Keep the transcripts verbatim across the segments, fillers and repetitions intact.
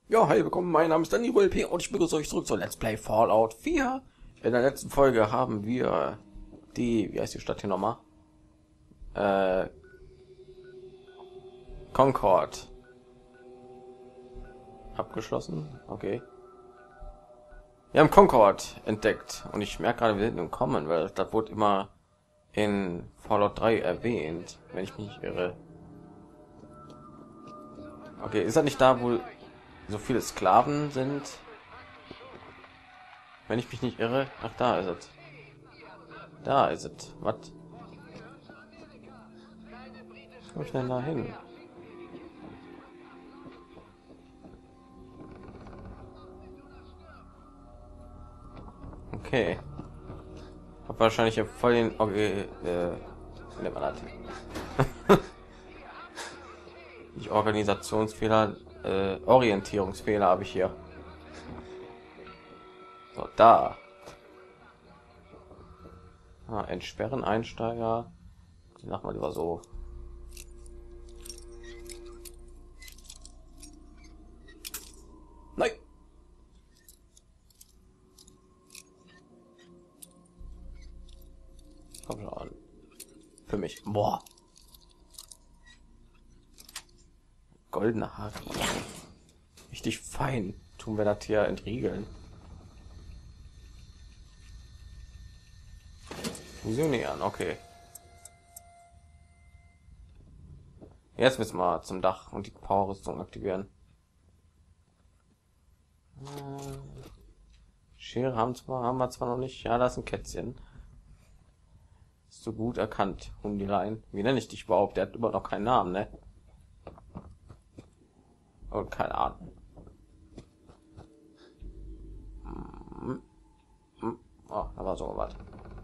Ja, hi, willkommen, mein Name ist Danny W L P und ich begrüße euch zurück zu Let's Play Fallout vier. In der letzten Folge haben wir die, wie heißt die Stadt hier nochmal? Äh, Concord abgeschlossen, okay. Wir haben Concord entdeckt und ich merke gerade, wir sind im Kommen, weil das wurde immer in Fallout drei erwähnt, wenn ich mich nicht irre. Okay, ist das nicht da, wo so viele Sklaven sind? Wenn ich mich nicht irre. Ach, da ist es. Da ist es. Was? Was komme ich denn da hin? Okay. Hab wahrscheinlich ja voll den okay, äh, wie nennt man das? Nicht Organisationsfehler, äh, Orientierungsfehler habe ich hier. So, da. Ah, entsperren Einsteiger. Die machen wir lieber so. Nein. Komm schon. Für mich. Boah. Goldene Haare. Richtig fein. Tun wir das hier entriegeln. Fusionieren, okay. Jetzt müssen wir zum Dach und die Power-Rüstung aktivieren. Schere haben zwar haben wir zwar noch nicht. Ja, das ist ein Kätzchen. Ist so gut erkannt. Hundilein. Wie nenne ich dich überhaupt? Der hat immer noch keinen Namen, ne? Und keine Ahnung. Oh, da war so was.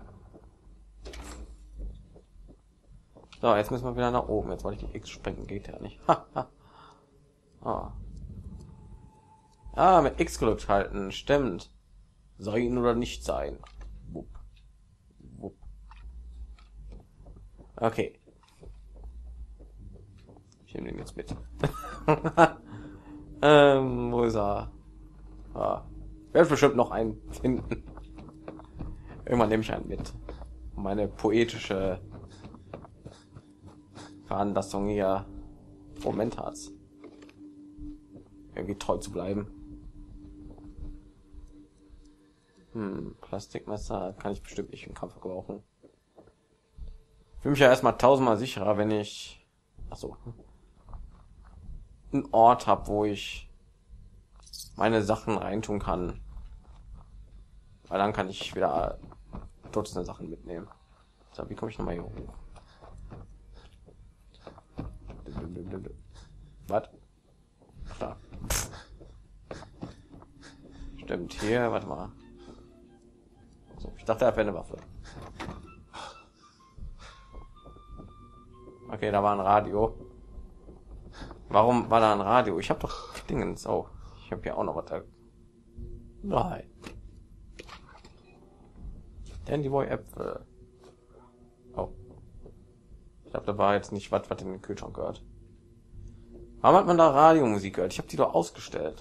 So, jetzt müssen wir wieder nach oben. Jetzt wollte ich die X sprengen, geht ja nicht. Ah. Ah, mit X gedrückt halten, stimmt. Sein oder nicht sein. Wupp. Wupp. Okay. Ich nehme den jetzt mit. ähm, wo ist er? Ah. Werde bestimmt noch einen finden. Irgendwann nehme ich einen mit. Meine poetische Veranlassung hier Moment hat's. Irgendwie treu zu bleiben. Hm, Plastikmesser kann ich bestimmt nicht im Kampf gebrauchen. Ich fühle mich ja erstmal tausendmal sicherer, wenn ich ach so, einen Ort habe, wo ich meine Sachen reintun kann. Weil dann kann ich wieder Dutzende Sachen mitnehmen. So, wie komme ich noch mal hier hoch? Was? Da. Stimmt, hier, warte mal. So, ich dachte, er wäre eine Waffe. Okay, da war ein Radio. Warum war da ein Radio? Ich habe doch Dingens. Oh, ich habe hier auch noch was. Da. Nein. Dandy Boy Äpfel. Oh. Ich glaube, da war jetzt nicht was, was in den Kühlschrank gehört. Warum hat man da Radiomusik gehört? Ich habe die doch ausgestellt.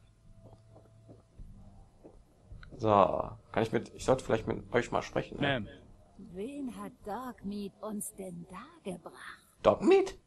So, kann ich mit... Ich sollte vielleicht mit euch mal sprechen. Ne? Ma'am. Wen hat Dogmeat uns denn da gebracht? Dogmeat?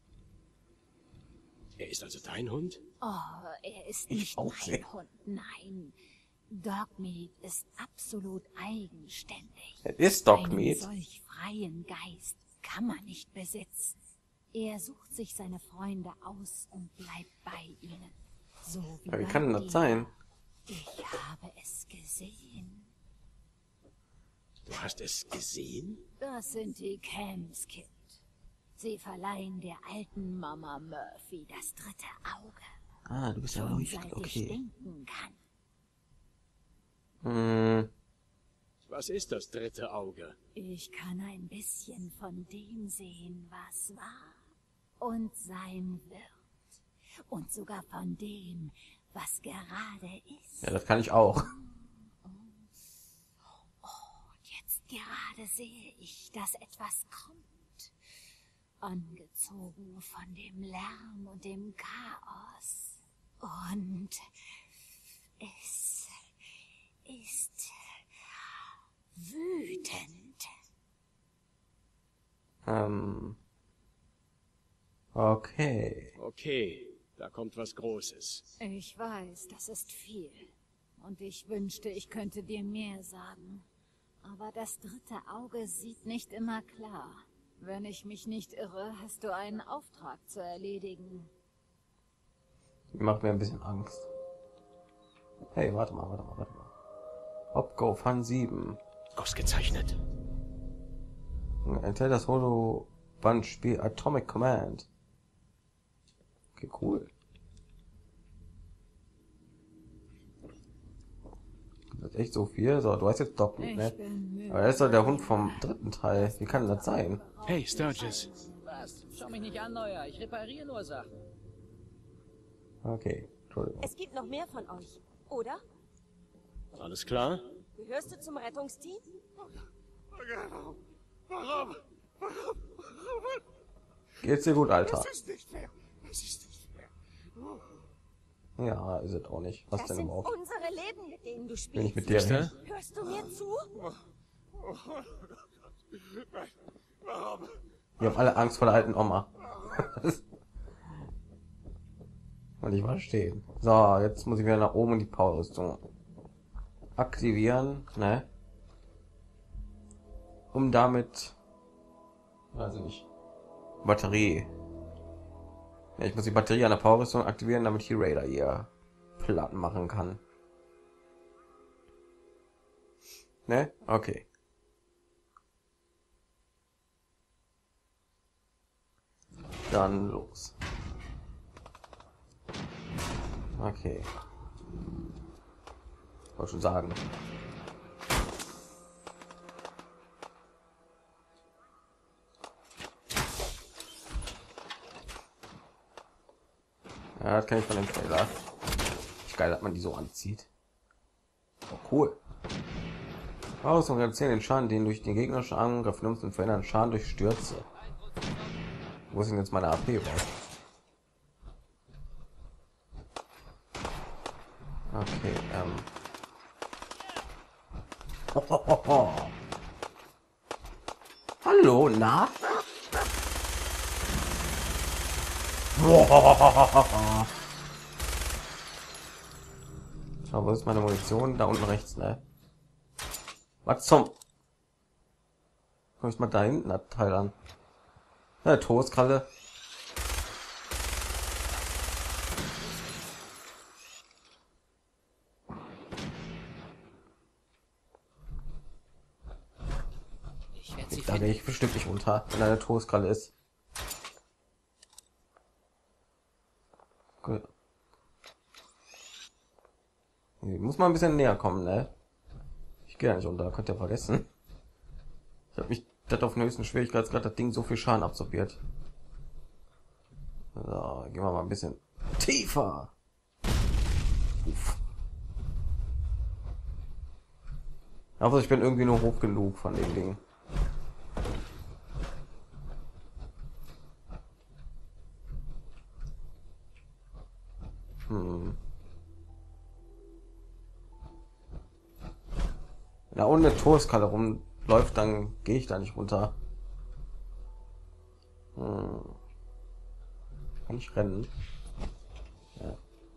Er ist also dein Hund? Oh, er ist Ich nicht auch mein sehr. Hund, nein. Dogmeat ist absolut eigenständig. Es ist Einen Dogmeat. solch freien Geist kann man nicht besitzen. Er sucht sich seine Freunde aus und bleibt bei ihnen. So wie, Ja, wie bei kann denn das dir. sein? Ich habe es gesehen. Du hast es gesehen? Das sind die Camps, Kind. Sie verleihen der alten Mama Murphy das dritte Auge. Ah, du bist ja Schon leuchtend, seit ich okay. denken kann. Hm, Was ist das dritte Auge? Ich kann ein bisschen von dem sehen, was war und sein wird. Und sogar von dem, was gerade ist. ja, das kann ich auch. Und jetzt gerade sehe ich, dass etwas kommt. Angezogen von dem Lärm und dem Chaos. Und und es ist wütend. Ähm. Okay. Okay, da kommt was Großes. Ich weiß, das ist viel. Und ich wünschte, ich könnte dir mehr sagen. Aber das dritte Auge sieht nicht immer klar. Wenn ich mich nicht irre, hast du einen Auftrag zu erledigen. Die macht mir ein bisschen Angst. Hey, warte mal, warte mal, warte mal. Opgo Fun sieben. Ausgezeichnet. Enthält das Holo-Band-Spiel Atomic Command. Okay, cool. Das ist echt so viel. So, du hast jetzt Doc mit, ne? Aber er ist doch der Hund vom dritten Teil. Wie kann das sein? Hey, Sturgis. Was? Schau mich nicht an, Neuer. Ich repariere nur Sachen. Okay, Entschuldigung. Es gibt noch mehr von euch, oder? Alles klar? Gehörst du zum Rettungsteam? Warum? Geht's dir gut, Alter? Das ist nicht fair. Das ist nicht fair. Ja, ist es auch nicht. Was Das denn sind überhaupt? unsere Leben, mit denen du Wenn ich spielst. mit dir rede. Hörst du mir zu? Warum? Wir haben alle Angst vor der alten Oma. Und ich war stehen. So, jetzt muss ich wieder nach oben in die Powerrüstung aktivieren, ne? Um damit, weiß ich nicht, Batterie. Ja, ich muss die Batterie an der Powerrüstung aktivieren, damit ich die Raider hier platt machen kann. Ne? Okay. Dann los. Okay. Wollte schon sagen. Ja, das kann ich von dem Trailer. Ist geil, dass man die so anzieht. Oh, cool. Aus und reduzieren den Schaden, den durch den gegnerischen Angriff nimmst, und verhindern Schaden durch Stürze. Wo ist denn jetzt meine A P raus? Okay, ähm. Oh, oh, oh, oh. Hallo, na? Aber wo ist meine Munition? Da unten rechts, ne? Was zum? Komm ich mal da hinten das Teil an? Ja, Toastkralle. Ich werde sie Da gehe finden. ich bestimmt nicht unter, wenn eine Toastkralle ist. Gut. Hier muss man ein bisschen näher kommen, ne? Ich gehe ja nicht unter, könnt ihr vergessen. Ich habe mich das auf den höchsten Schwierigkeitsgrad das Ding so viel Schaden absorbiert. So, gehen wir mal ein bisschen tiefer. Uff. Aber ich bin irgendwie nur hoch genug von dem Ding. Hm. Na, ohne Toastkralle rumläuft, dann gehe ich da nicht runter. Hm. Kann ich rennen? Ja.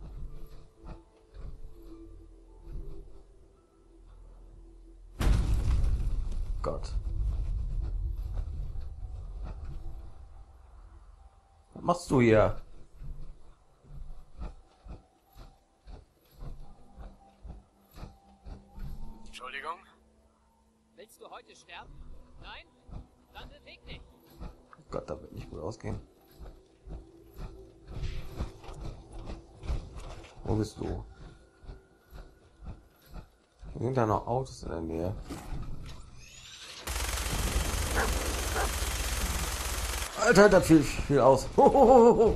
Gott. Was machst du hier? Entschuldigung? Willst du heute sterben? Nein? Dann beweg dich. Gott, da wird nicht gut ausgehen. Wo bist du? Sind da noch Autos in der Nähe? Alter, da viel viel aus. Hohohoho.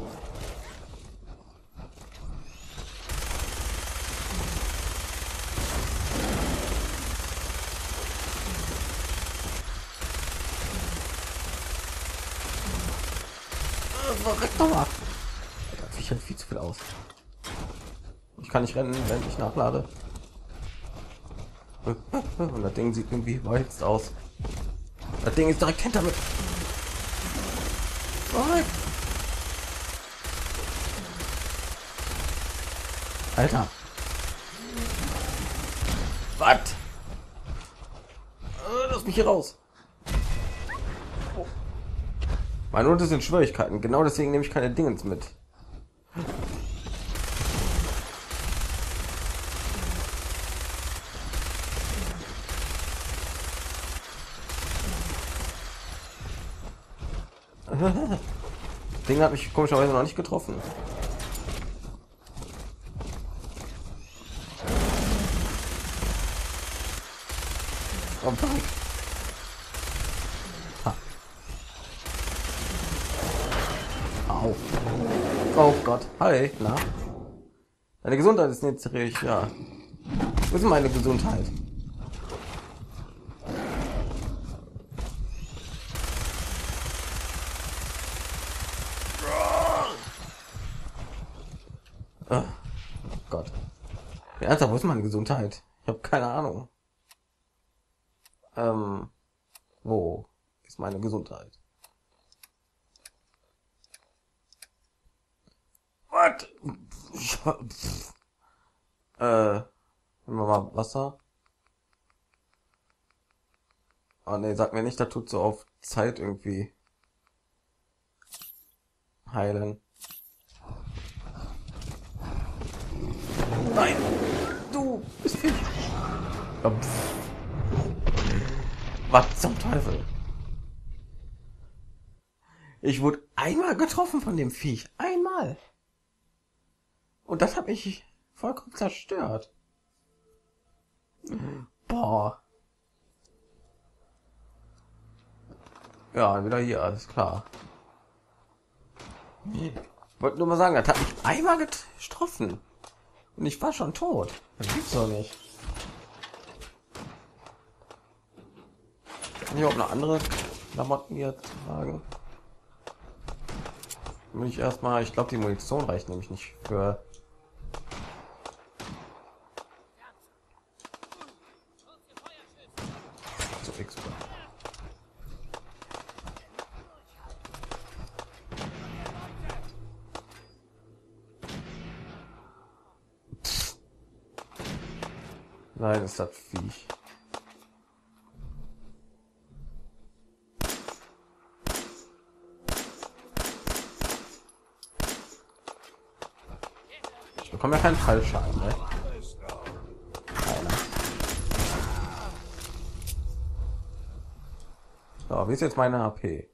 Verreck doch mal. Da viel viel zu viel aus. Ich kann nicht rennen, wenn ich nachlade. Und das Ding sieht irgendwie überhitzt aus. Das Ding ist direkt hinter mir. Oh, Alter. Was? Lass mich hier raus. Oh. Meine Note sind Schwierigkeiten. Genau deswegen nehme ich keine Dingens mit. Ding hat mich komischerweise noch nicht getroffen. Oh, ha. Au. Oh Gott. Hi. Na? Deine Gesundheit ist nicht richtig. Ja. Wo ist meine Gesundheit? Oh Gott. Ja, Alter, wo ist meine Gesundheit? Ich habe keine Ahnung. Ähm, wo ist meine Gesundheit? Was? Äh, nehmen wir mal Wasser. Oh ne, sag mir nicht, da tut so auf Zeit irgendwie heilen. Nein, du bist Fisch. Oh, was zum Teufel? Ich wurde einmal getroffen von dem Viech. Einmal. Und das hat mich vollkommen zerstört. Boah. Ja, wieder hier, alles klar. Ich wollte nur mal sagen, das hat mich einmal getroffen. Und ich war schon tot. Das gibt's doch nicht. Kann ich auch noch andere Klamotten hier tragen? Will ich erstmal, ich glaube, die Munition reicht nämlich nicht für so X P. Nein, ist das Viech. Ich bekomme ja keinen Fallschaden, ne? Keiner. So, wie ist jetzt meine H P?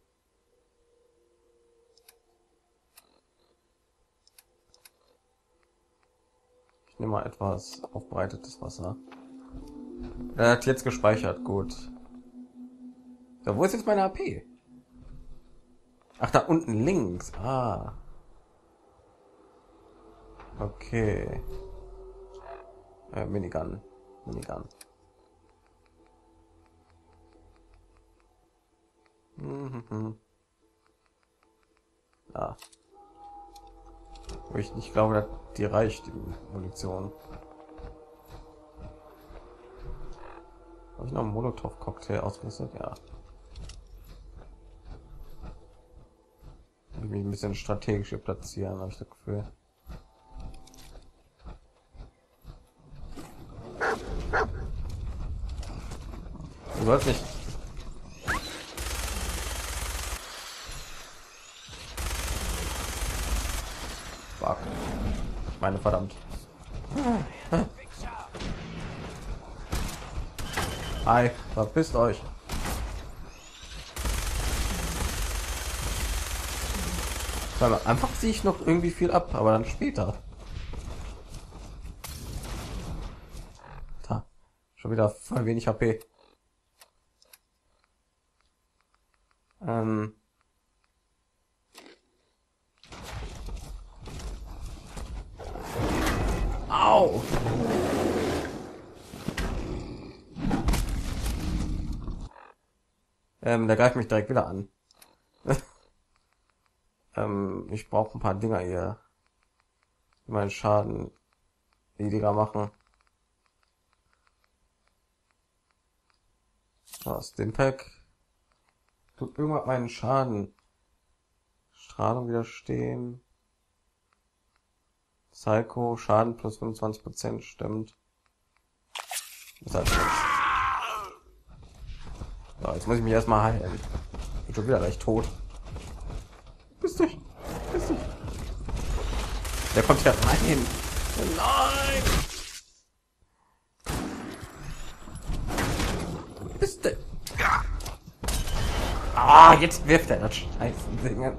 Ich nehme mal etwas aufbereitetes Wasser. Er hat jetzt gespeichert, gut. Ja, wo ist jetzt meine H P? Ach, da unten links. Ah. Okay. Äh, Minigun. Minigun. Mhm. Ja. Wo ich nicht glaube, dass die reicht, die Munition. Habe ich noch einen Molotow-Cocktail ausgerüstet? Ja. Ich mich ein bisschen strategisch hier platzieren, habe ich das Gefühl. Du sollst nicht. Fuck. Meine verdammt. Hi, verpisst euch. Weil einfach ziehe ich noch irgendwie viel ab, aber dann später. Da. Schon wieder voll wenig H P. Ähm. Au! Ähm, der greift mich direkt wieder an. ähm, ich brauche ein paar Dinger hier. Mein Schaden weniger machen. Was den Pack tut irgendwann meinen Schaden. Strahlung widerstehen. Psycho Schaden plus fünfundzwanzig Prozent stimmt. Das heißt, so, jetzt muss ich mich erstmal heilen. Ich bin schon wieder gleich tot. Bist du? Bist du? Der kommt ja rein. Nein! Bist du? Ah, jetzt wirft er das Scheißding.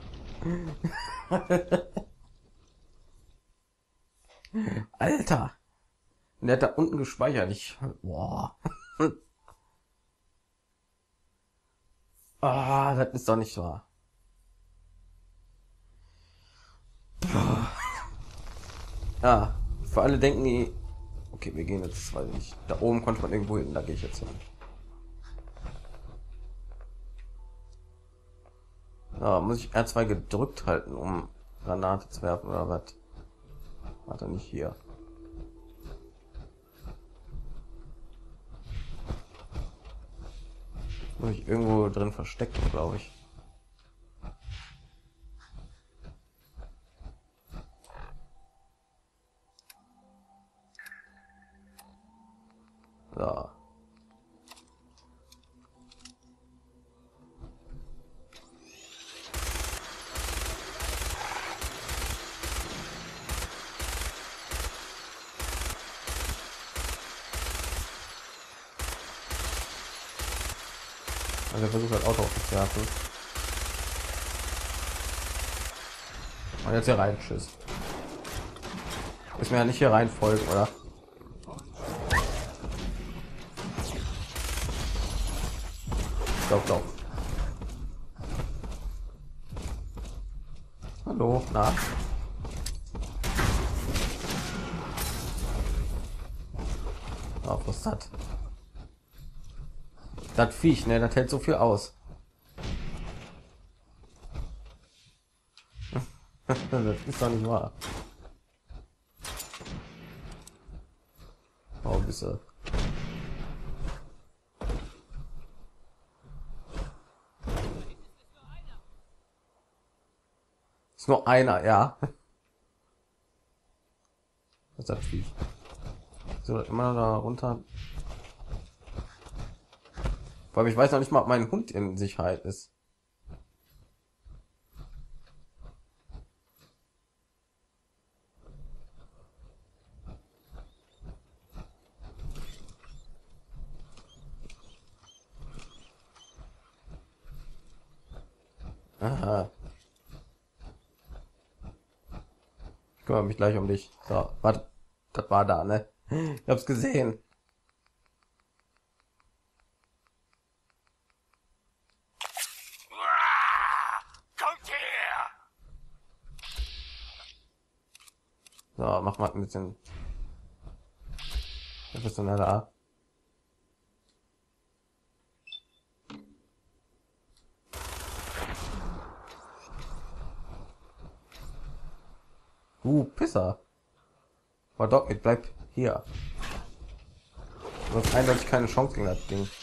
Alter. Und der hat da unten gespeichert. Ich, boah. Ah, das ist doch nicht wahr. Ja, für alle denken die, okay, wir gehen jetzt, weil ich da oben konnte man irgendwo hin, da gehe ich jetzt hin. Ja, muss ich R zwei gedrückt halten, um Granate zu werfen oder was? Warte, nicht hier. Muss ich irgendwo drin verstecken, glaube ich. So. Also versucht halt Auto aufzuwerfen. Und jetzt hier rein, tschüss. Ist mir ja nicht hier rein folgen, oder? Doch, doch. Hallo, na? Oh, was ist das? Das Viech, ne, das hält so viel aus. Das ist doch nicht wahr. Oh, bisse. Ist nur einer, ja. Was ist das Viech? So, immer da runter. Weil ich weiß noch nicht mal, ob mein Hund in Sicherheit ist. Aha. Ich kümmere mich gleich um dich. So, warte. Das war da, ne? Ich hab's gesehen. Kommt her! So, mach mal ein bisschen professioneller. Uh, Pisser. Aber Doc, ich bleib hier. Du hast eindeutig keine Chance gegen das Ding.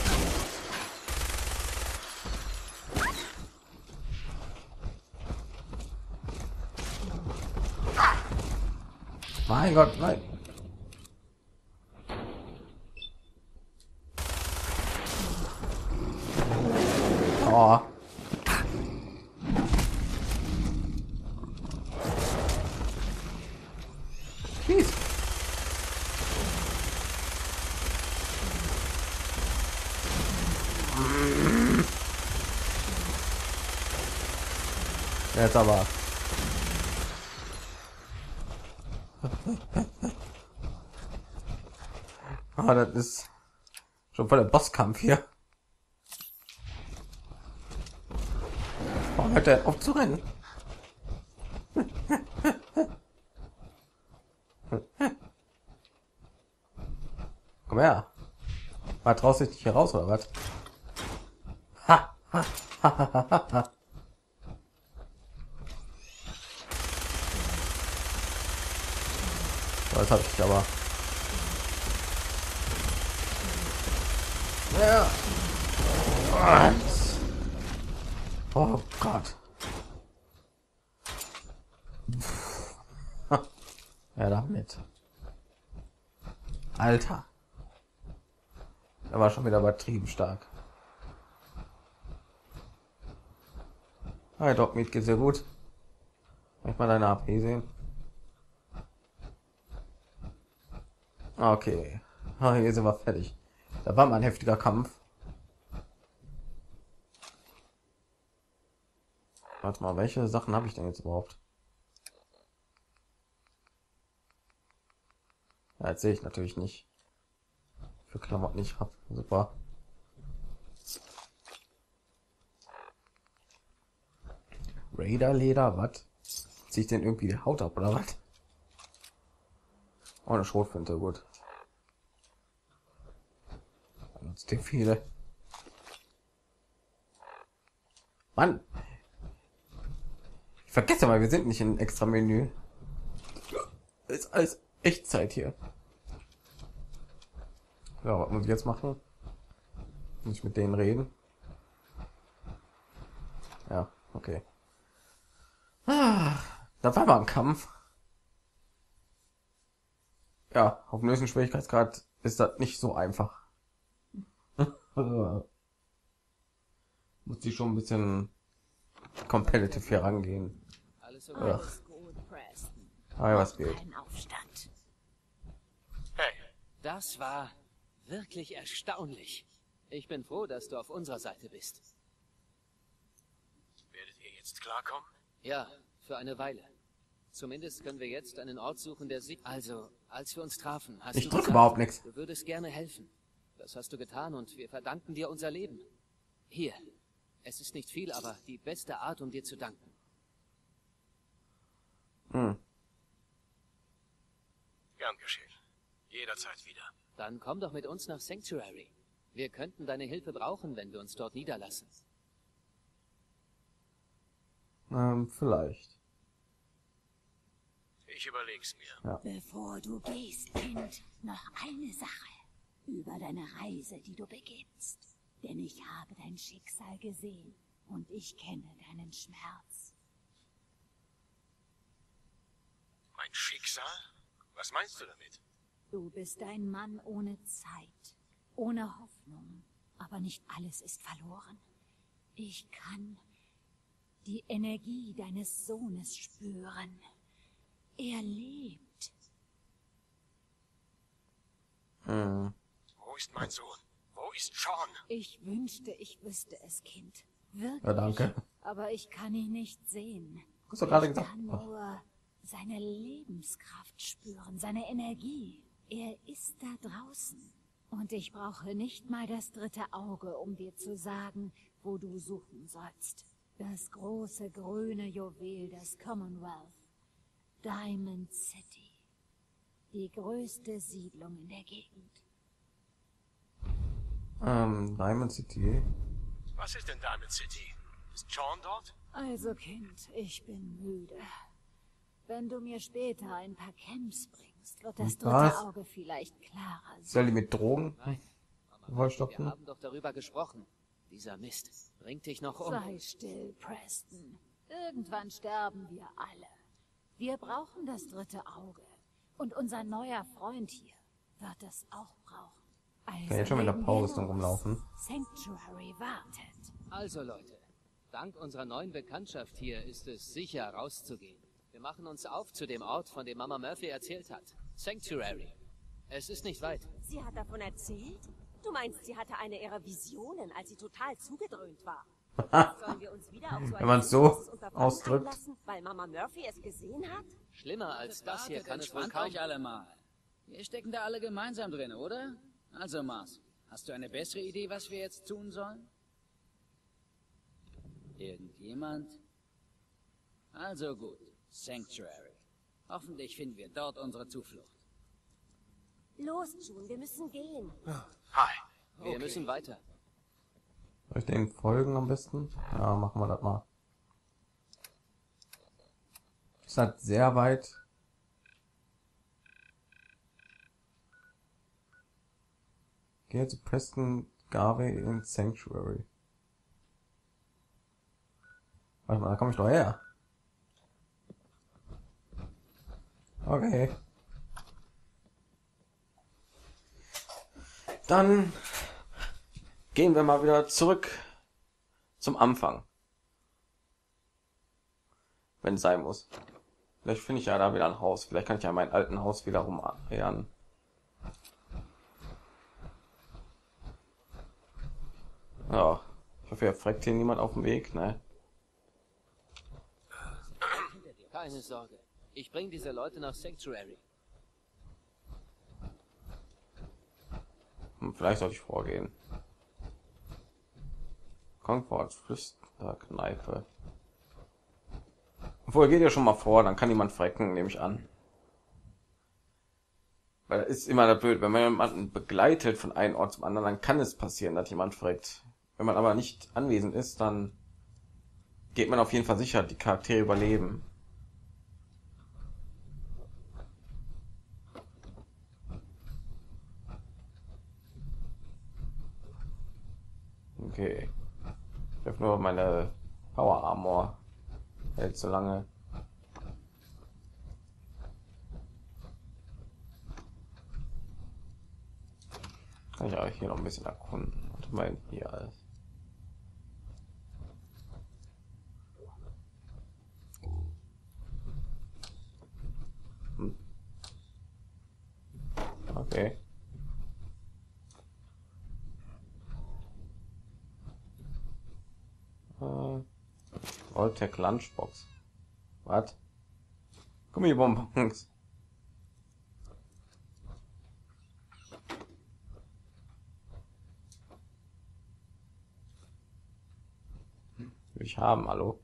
Mein Gott, nein. Oh. Please. Jetzt aber. Ah, das ist schon voll der Bosskampf hier. Warum hört er auf zu rennen? Komm her. War traust dich nicht hier raus oder was? Ha, ha, ha, ha, ha, ha. Das habe ich aber. Ja. Oh Gott. Ja, damit. Alter. Er war schon wieder übertrieben stark. Hi, Doc, mit geht sehr gut. Kann ich mal deine A P sehen? Okay. Ah, hier sind wir fertig. Da war mal ein heftiger Kampf. Warte mal, welche Sachen habe ich denn jetzt überhaupt? Ja, jetzt sehe ich natürlich nicht. Für Klamotten nicht habe. Super. Raider Leder, was? Ziehe ich denn irgendwie die Haut ab oder was? Oh, eine Schrotflinte, gut. Nutzt die viele. Mann! Ich vergesse mal, wir sind nicht in extra Menü. Ist alles Echtzeit hier. Ja, was muss ich jetzt machen? Muss ich mit denen reden? Ja, okay. Ah, da war mal ein Kampf. Ja, auf dem höchsten Schwierigkeitsgrad ist das nicht so einfach. Muss ich schon ein bisschen competitive hier rangehen. Alles okay? Alles gut, Preston. Ah, ja, was geht? Kein Aufstand. Hey, Das war wirklich erstaunlich. Ich bin froh, dass du auf unserer Seite bist. werdet ihr jetzt klarkommen? Ja, für eine Weile. Zumindest können wir jetzt einen Ort suchen, der sie... Also, als wir uns trafen, hast Ich du drück gesagt, überhaupt nichts. du würdest gerne helfen. Das hast du getan und wir verdanken dir unser Leben. Hier. Es ist nicht viel, aber die beste Art, um dir zu danken. Hm. Gern geschehen. Jederzeit wieder. Dann komm doch mit uns nach Sanctuary. Wir könnten deine Hilfe brauchen, wenn wir uns dort niederlassen. Ähm, vielleicht. Ich überleg's mir. Bevor du gehst, Kind, noch eine Sache über deine Reise, die du beginnst. Denn ich habe dein Schicksal gesehen und ich kenne deinen Schmerz. Mein Schicksal? Was meinst du damit? Du bist ein Mann ohne Zeit, ohne Hoffnung, aber nicht alles ist verloren. Ich kann die Energie deines Sohnes spüren. Er lebt. Hm. Wo ist mein Sohn? Wo ist Sean? Ich wünschte, ich wüsste es, Kind. Wirklich. Ja, danke. Aber ich kann ihn nicht sehen. Hast du gerade Ich gesagt? kann nur seine Lebenskraft spüren, seine Energie. Er ist da draußen. Und ich brauche nicht mal das dritte Auge, um dir zu sagen, wo du suchen sollst. Das große grüne Juwel des Commonwealth. Diamond City. Die größte Siedlung in der Gegend. Ähm, Diamond City. Was ist denn Diamond City? Ist Sean dort? Also Kind, ich bin müde. Wenn du mir später ein paar Camps bringst, wird das dritte Was? Auge vielleicht klarer Soll sein. die mit Drogen? Nein. Wir Wir stoppen. haben doch darüber gesprochen. Dieser Mist bringt dich noch um. Sei still, Preston. Irgendwann sterben wir alle. Wir brauchen das dritte Auge. Und unser neuer Freund hier wird es auch brauchen. Also Kann jetzt schon mit der legen wir Powerrüstung los. rumlaufen. Sanctuary wartet. Also Leute, dank unserer neuen Bekanntschaft hier ist es sicher rauszugehen. Wir machen uns auf zu dem Ort, von dem Mama Murphy erzählt hat. Sanctuary. Es ist nicht weit. Sie hat davon erzählt? Du meinst, sie hatte eine ihrer Visionen, als sie total zugedröhnt war. Sollen wir uns wieder auf so ein Wenn man's so großes Unterfangen ausdrückt. einlassen, weil Mama Murphy es gesehen hat? Schlimmer als das hier kann es wohl Entspannt kaum... euch alle mal. Wir stecken da alle gemeinsam drin, oder? Also Mars, hast du eine bessere Idee, was wir jetzt tun sollen? Irgendjemand? Also gut, Sanctuary. Hoffentlich finden wir dort unsere Zuflucht. Los, June, wir müssen gehen. Hi. Wir Okay. müssen weiter. Soll ich den folgen am besten? Ja, machen wir das mal. Ist halt sehr weit. Geh zu Preston Garvey in Sanctuary. Warte mal, da komme ich doch her. Okay. Dann gehen wir mal wieder zurück zum Anfang. Wenn es sein muss. Vielleicht finde ich ja da wieder ein Haus. Vielleicht kann ich ja mein alten Haus wieder rumkehren. Ja, ich hoffe, er fragt hier niemand auf dem Weg, ne? Keine Sorge. Ich bringe diese Leute nach Sanctuary. Hm, vielleicht sollte ich vorgehen. Concord Flüsterkneipe. Obwohl, geht ja schon mal vor, dann kann niemand frecken, nehme ich an. Weil es ist immer blöd, wenn man jemanden begleitet von einem Ort zum anderen, dann kann es passieren, dass jemand freckt. Wenn man aber nicht anwesend ist, dann geht man auf jeden Fall sicher, die Charaktere überleben. Okay. Ich habe nur meine Power Armor. Hält so lange. Kann ich auch hier noch ein bisschen erkunden. Warte mal, hier alles. Hm. Okay. Äh, Voltec Lunchbox. Was? Gummibonbons. Will ich haben, hallo?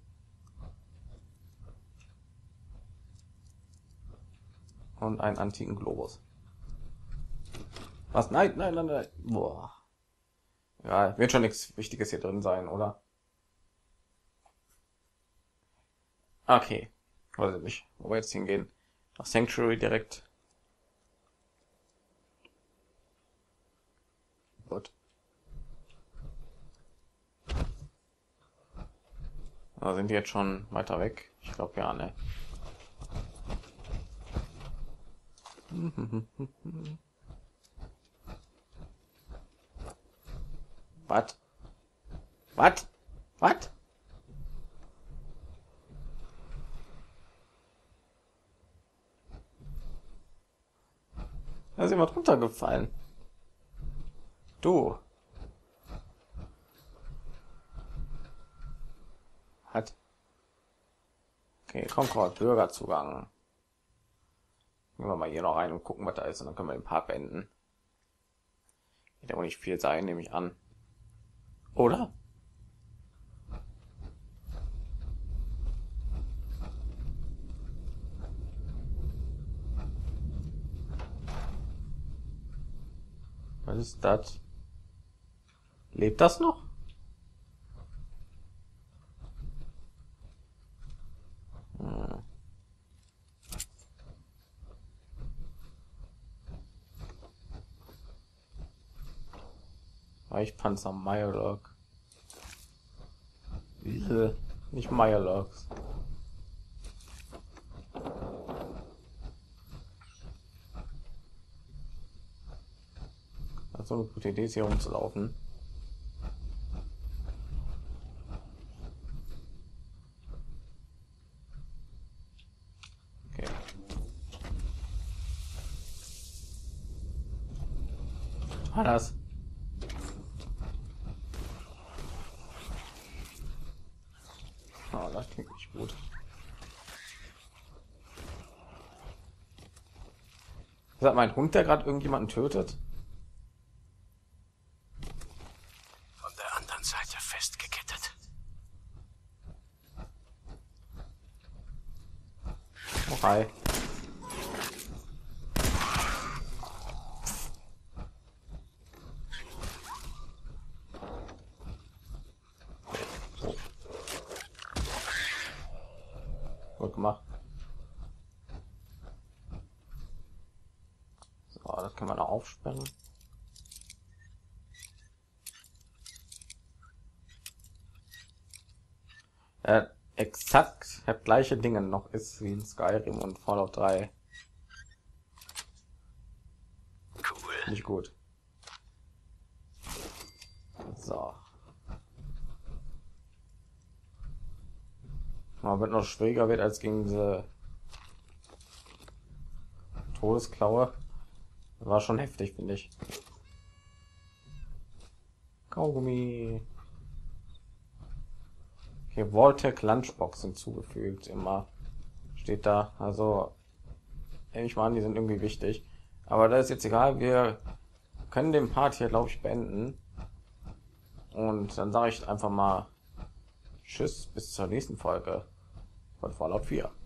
Und einen antiken Globus. Was? Nein, nein, nein, nein. Boah. Ja, wird schon nichts Wichtiges hier drin sein, oder? Okay. Weiß ich nicht, wo wir jetzt hingehen. Nach Sanctuary direkt. Gut. Da sind die jetzt schon weiter weg. Ich glaube ja, ne. Was? Was? Was? Da ist jemand runtergefallen. Du. Hat. Okay, Concord, Bürgerzugang. Gehen wir mal hier noch rein und gucken, was da ist, und dann können wir den Part beenden. Wird ja auch nicht viel sein, nehme ich an. Oder? Was ist das? Lebt das noch? Hm. Weichpanzer Mirelurk. Diese, nicht Mirelurks. So eine gute Idee ist, hier rumzulaufen. Okay. Was war das? Oh, das klingt nicht gut. Ist das mein Hund, der gerade irgendjemanden tötet? Seite festgekettet. Oh, hi. Oh. Gut gemacht. So, das kann man auch aufsperren. äh, exakt das gleiche Dinge noch ist wie in Skyrim und Fallout drei. Cool. Nicht gut. So. Aber wird noch schwieriger wird als gegen diese Todesklaue. War schon heftig, finde ich. Kaugummi. Okay, Voltec Lunchbox hinzugefügt. Immer steht da. Also ich meine, die sind irgendwie wichtig. Aber da ist jetzt egal. Wir können den Part hier, glaube ich, beenden. Und dann sage ich einfach mal Tschüss, bis zur nächsten Folge von Fallout vier.